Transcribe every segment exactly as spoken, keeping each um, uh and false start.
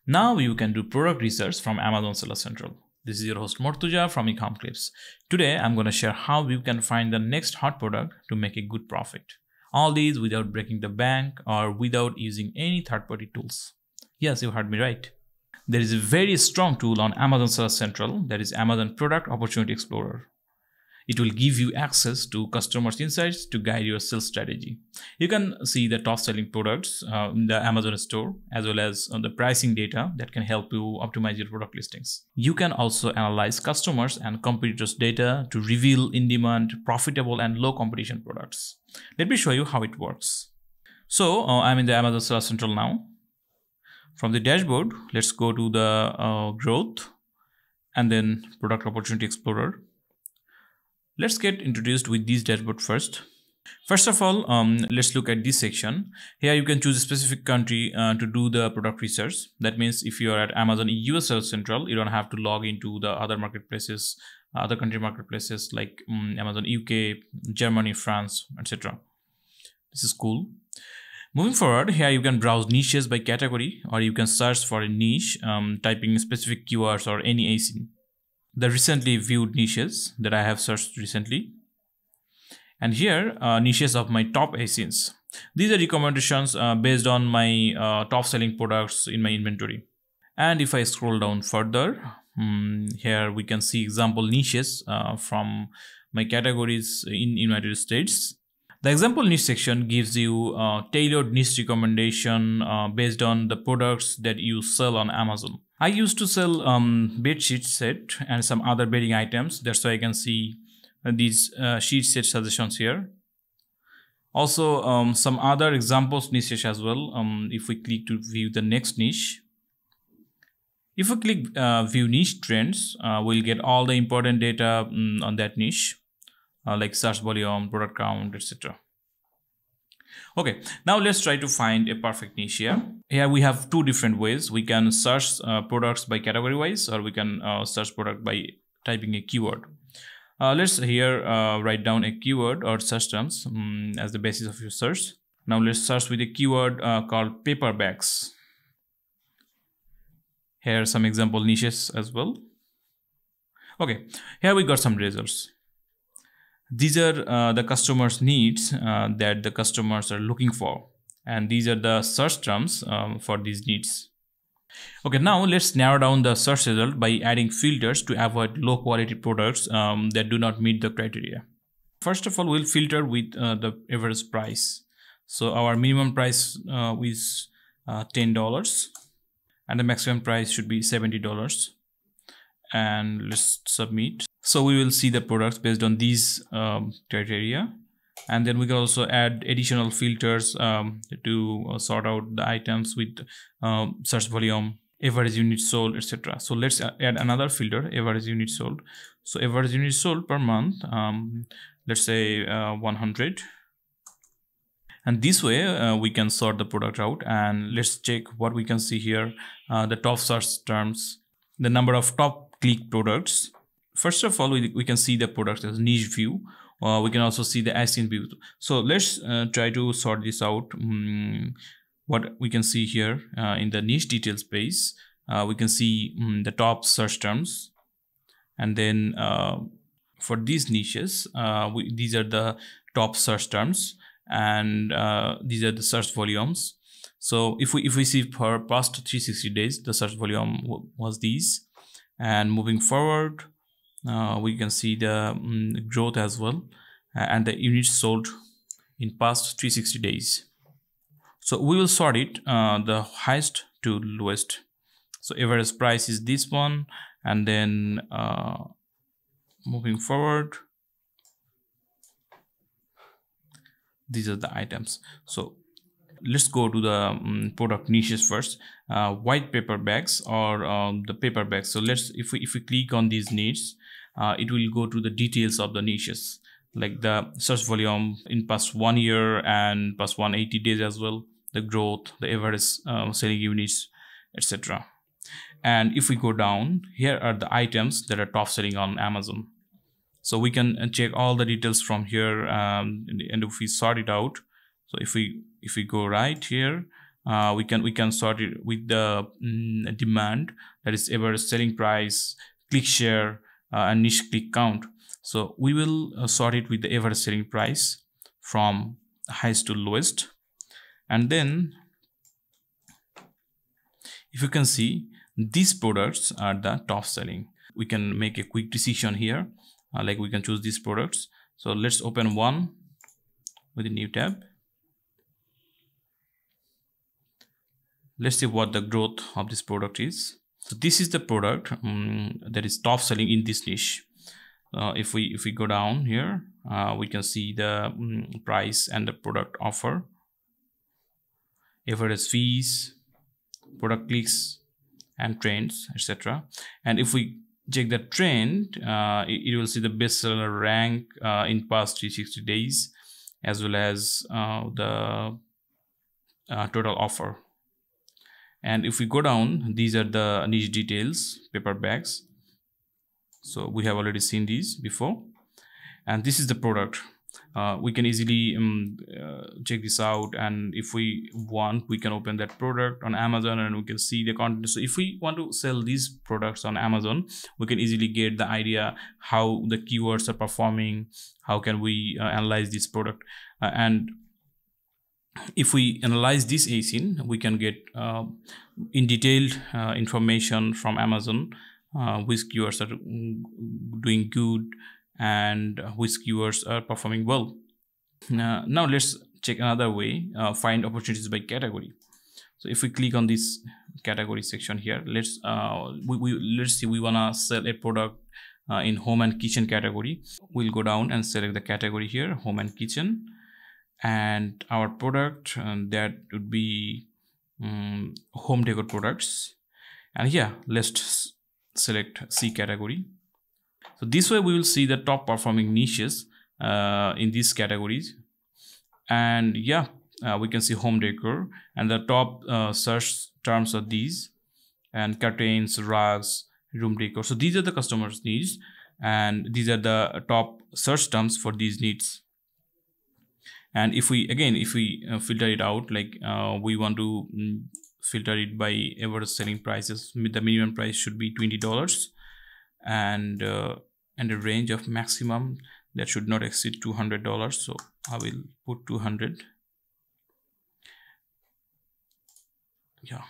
Now you can do product research from Amazon Seller Central. This is your host Mortuza from Ecomclips. Today I'm going to share how you can find the next hot product to make a good profit. All these without breaking the bank or without using any third-party tools. Yes, you heard me right. There is a very strong tool on Amazon Seller Central, that is Amazon Product Opportunity Explorer. It will give you access to customers' insights to guide your sales strategy. You can see the top selling products uh, in the Amazon store, as well as uh, the pricing data that can help you optimize your product listings. You can also analyze customers and competitors' data to reveal in-demand, profitable, and low competition products. Let me show you how it works. So uh, I'm in the Amazon Seller Central now. From the dashboard, let's go to the uh, growth and then Product Opportunity Explorer. Let's get introduced with this dashboard first. First of all, um, let's look at this section. Here you can choose a specific country uh, to do the product research. That means if you are at Amazon U S Seller Central, you don't have to log into the other marketplaces, other country marketplaces like um, Amazon U K, Germany, France, et cetera. This is cool. Moving forward, here you can browse niches by category, or you can search for a niche, um, typing specific keywords or any A S I N. The recently viewed niches that I have searched recently. And here, uh, niches of my top A S I Ns. These are recommendations uh, based on my uh, top selling products in my inventory. And if I scroll down further, um, here we can see example niches uh, from my categories in United States. The example niche section gives you uh, tailored niche recommendation uh, based on the products that you sell on Amazon. I used to sell um, bed sheet set and some other bedding items. That's why I can see uh, these uh, sheet set suggestions here. Also, um, some other examples niches as well. Um, if we click to view the next niche. If we click uh, view niche trends, uh, we'll get all the important data um, on that niche, uh, like search volume, product count, et cetera. Okay, now let's try to find a perfect niche here. Here we have two different ways. We can search uh, products by category wise, or we can uh, search product by typing a keyword. Uh, let's here uh, write down a keyword or search terms um, as the basis of your search. Now let's search with a keyword uh, called paper bags. Here are some example niches as well. Okay, here we got some results. These are uh, the customers' needs uh, that the customers are looking for. And these are the search terms um, for these needs. Okay, now let's narrow down the search result by adding filters to avoid low quality products um, that do not meet the criteria. First of all, we'll filter with uh, the average price. So our minimum price uh, is uh, ten dollars and the maximum price should be seventy dollars. And let's submit. So we will see the products based on these um, criteria, and then we can also add additional filters um, to uh, sort out the items with um, search volume, average units sold, et cetera. So let's add another filter, average units sold. So average units sold per month, um, let's say uh, one hundred. And this way uh, we can sort the product out, and let's check what we can see here. Uh, the top search terms, the number of top click products. First of all, we, we can see the products as niche view. Uh, we can also see the A S I N view. So let's uh, try to sort this out. Um, what we can see here uh, in the niche details page, uh, we can see um, the top search terms. And then uh, for these niches, uh, we, these are the top search terms, and uh, these are the search volumes. So if we if we see for past three hundred sixty days, the search volume was these. And moving forward, uh, we can see the um, growth as well, uh, and the units sold in past three hundred sixty days. So we will sort it uh, the highest to lowest. So average price is this one, and then uh, moving forward, these are the items. So let's go to the um, product niches first. Uh, white paper bags or um, the paper bags. So let's if we if we click on these niches, uh, it will go to the details of the niches, like the search volume in past one year and past one hundred eighty days as well, the growth, the average uh, selling units, et cetera. And if we go down, here are the items that are top selling on Amazon. So we can check all the details from here, um, and if we sort it out. So if we if we go right here, uh, we can we can sort it with the mm, demand, that is average selling price, click share, uh, and niche click count. So we will uh, sort it with the average selling price from highest to lowest. And then if you can see, these products are the top selling. We can make a quick decision here, uh, like we can choose these products. So let's open one with a new tab. Let's see what the growth of this product is. So this is the product um, that is top selling in this niche. Uh, if we if we go down here, uh, we can see the um, price and the product offer, average fees, product clicks, and trends, et cetera. And if we check the trend, uh, it, it will see the bestseller rank uh, in past three hundred sixty days, as well as uh, the uh, total offer. And if we go down, these are the niche details, paper bags. So we have already seen these before, and this is the product. Uh, we can easily um, uh, check this out, and if we want, we can open that product on Amazon and we can see the content. So if we want to sell these products on Amazon, we can easily get the idea how the keywords are performing, how can we uh, analyze this product, uh, and if we analyze this A S I N, we can get uh, in detailed uh, information from Amazon, uh, which keywords are doing good and which keywords are performing well. Now, now let's check another way, uh, find opportunities by category. So if we click on this category section here, let's uh, we, we let's see we wanna sell a product uh, in home and kitchen category. We'll go down and select the category here, home and kitchen, and our product, and that would be um, home decor products. And yeah, let's select C category. So this way we will see the top performing niches uh, in these categories. And yeah, uh, we can see home decor, and the top uh, search terms are these, and curtains, rugs, room decor. So these are the customers' needs, and these are the top search terms for these needs. And if we again if we uh, filter it out, like uh, we want to mm, filter it by average selling prices, the minimum price should be twenty dollars, and uh, and a range of maximum that should not exceed two hundred dollars. So I will put two hundred. Yeah.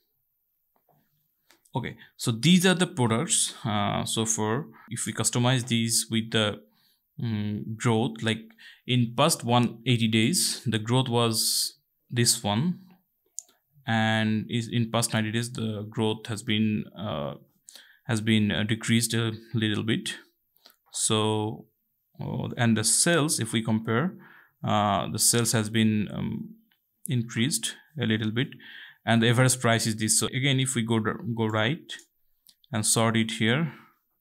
Okay, so these are the products. Uh, so for if we customize these with the um, growth, like in past one hundred eighty days, the growth was this one, and is in past ninety days the growth has been uh, has been uh, decreased a little bit. So uh, and the sales, if we compare, uh, the sales has been um, increased a little bit, and the average price is this. So again, if we go go right and sort it here,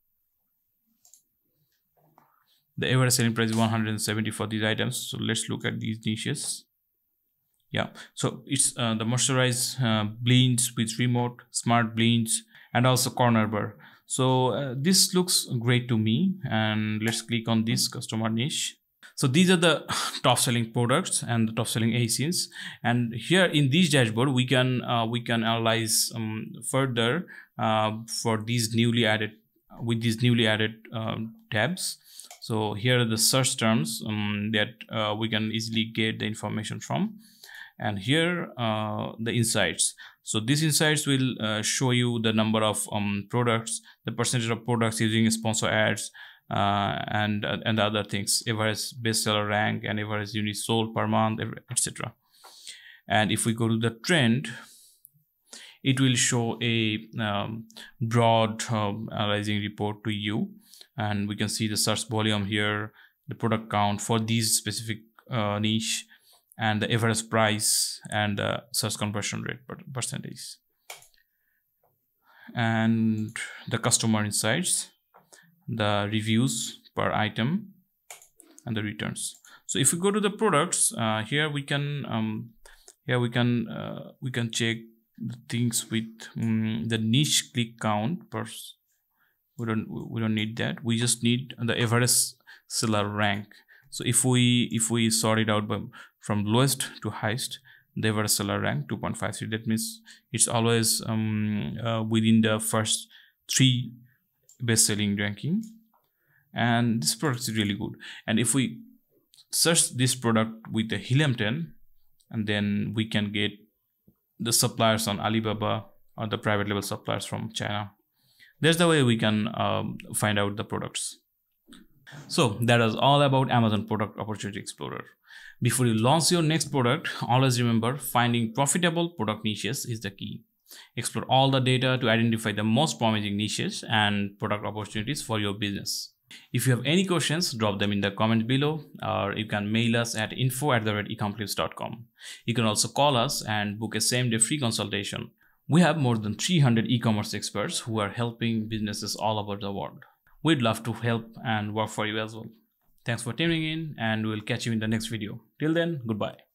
the average selling price is one hundred seventy for these items. So let's look at these niches. Yeah, so it's uh, the moisturized uh, blinds with remote, smart blinds, and also corner bar. So uh, this looks great to me, and let's click on this customer niche. So these are the top selling products and the top selling A S I Ns, and here in this dashboard we can uh, we can analyze um, further uh, for these newly added with these newly added uh, tabs. So here are the search terms um, that uh, we can easily get the information from, and here uh, the insights. So these insights will uh, show you the number of um, products, the percentage of products using sponsor ads, uh, and uh, and other things, average bestseller rank, and average units sold per month, et cetera. And if we go to the trend, it will show a um, broad um, analyzing report to you, and we can see the search volume here, the product count for these specific uh, niche, and the average price, and the search conversion rate percentage, and the customer insights, the reviews per item, and the returns. So if we go to the products, uh, here we can um, here we can uh, we can check the things with um, the niche click count per. We don't we don't need that. We just need the average seller rank. So if we if we sort it out by from lowest to highest, they were a seller rank two point five three. That means it's always um, uh, within the first three best-selling ranking. And this product is really good. And if we search this product with the helium ten, and then we can get the suppliers on Alibaba or the private label suppliers from China. There's the way we can um, find out the products. So that is all about Amazon Product Opportunity Explorer. Before you launch your next product, always remember finding profitable product niches is the key. Explore all the data to identify the most promising niches and product opportunities for your business. If you have any questions, drop them in the comment below, or you can mail us at info at the rate ecomclips dot com. You can also call us and book a same-day free consultation. We have more than three hundred e-commerce experts who are helping businesses all over the world. We'd love to help and work for you as well. Thanks for tuning in, and we'll catch you in the next video. Till then, goodbye.